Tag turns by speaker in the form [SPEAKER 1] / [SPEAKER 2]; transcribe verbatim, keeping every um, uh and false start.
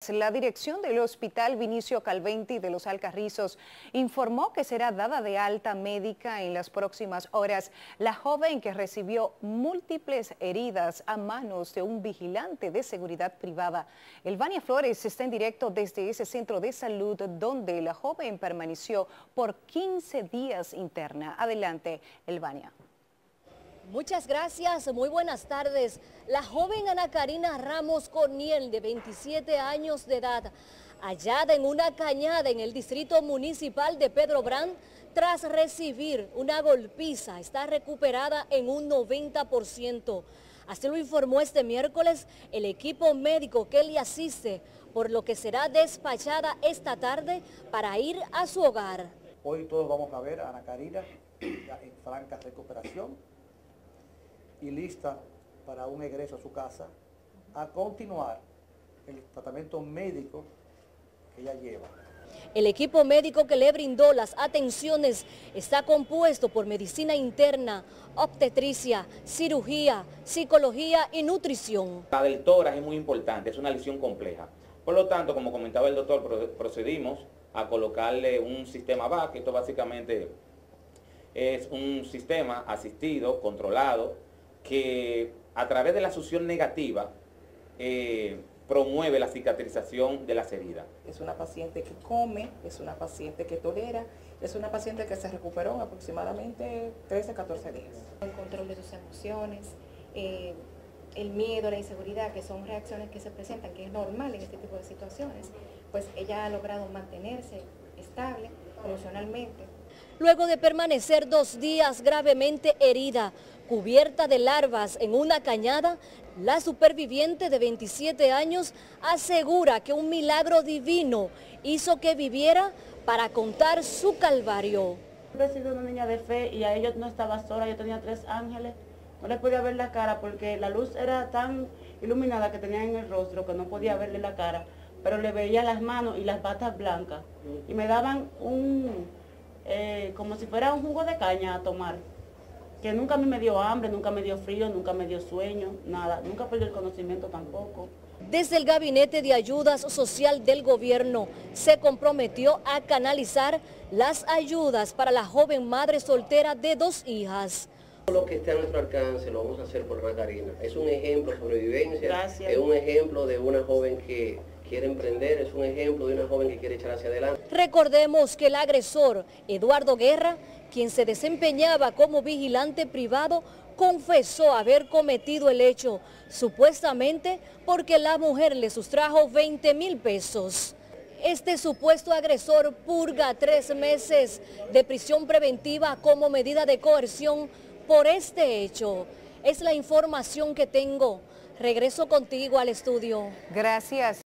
[SPEAKER 1] La dirección del Hospital Vinicio Calventi de Los Alcarrizos informó que será dada de alta médica en las próximas horas la joven que recibió múltiples heridas a manos de un vigilante de seguridad privada. Elvania Flores está en directo desde ese centro de salud donde la joven permaneció por quince días interna. Adelante, Elvania.
[SPEAKER 2] Muchas gracias, muy buenas tardes. La joven Ana Karina Ramos Corniel, de veintisiete años de edad, hallada en una cañada en el distrito municipal de Pedro Brand, tras recibir una golpiza, está recuperada en un noventa por ciento. Así lo informó este miércoles el equipo médico que le asiste, por lo que será despachada esta tarde para ir a su hogar.
[SPEAKER 3] Hoy todos vamos a ver a Ana Karina ya en franca recuperación y lista para un egreso a su casa, a continuar el tratamiento médico que ella lleva.
[SPEAKER 2] El equipo médico que le brindó las atenciones está compuesto por medicina interna, obstetricia, cirugía, psicología y nutrición.
[SPEAKER 4] La del tórax es muy importante, es una lesión compleja. Por lo tanto, como comentaba el doctor, procedimos a colocarle un sistema V A C, que esto básicamente es un sistema asistido, controlado, que a través de la succión negativa eh, promueve la cicatrización de las heridas.
[SPEAKER 5] Es una paciente que come, es una paciente que tolera, es una paciente que se recuperó en aproximadamente trece a catorce días.
[SPEAKER 6] El control de sus emociones, eh, el miedo, la inseguridad, que son reacciones que se presentan, que es normal en este tipo de situaciones, pues ella ha logrado mantenerse estable emocionalmente.
[SPEAKER 2] Luego de permanecer dos días gravemente herida, cubierta de larvas en una cañada, la superviviente de veintisiete años asegura que un milagro divino hizo que viviera para contar su calvario.
[SPEAKER 7] Yo he sido una niña de fe y a ellos no estaba sola, yo tenía tres ángeles, no les podía ver la cara porque la luz era tan iluminada que tenía en el rostro que no podía verle la cara, pero le veía las manos y las patas blancas y me daban un... Eh, como si fuera un jugo de caña a tomar, que nunca a mí me dio hambre, nunca me dio frío, nunca me dio sueño, nada, nunca perdí el conocimiento tampoco.
[SPEAKER 2] Desde el Gabinete de Ayudas Social del Gobierno se comprometió a canalizar las ayudas para la joven madre soltera de dos hijas.
[SPEAKER 8] Todo lo que esté a nuestro alcance lo vamos a hacer por Ana Karina. Es un ejemplo de sobrevivencia,
[SPEAKER 7] Gracias.
[SPEAKER 8] Es un ejemplo de una joven que quiere emprender, es un ejemplo de una joven que quiere echar hacia adelante.
[SPEAKER 2] Recordemos que el agresor, Eduardo Guerra, quien se desempeñaba como vigilante privado, confesó haber cometido el hecho, supuestamente porque la mujer le sustrajo veinte mil pesos. Este supuesto agresor purga tres meses de prisión preventiva como medida de coerción por este hecho. Es la información que tengo. Regreso contigo al estudio.
[SPEAKER 1] Gracias.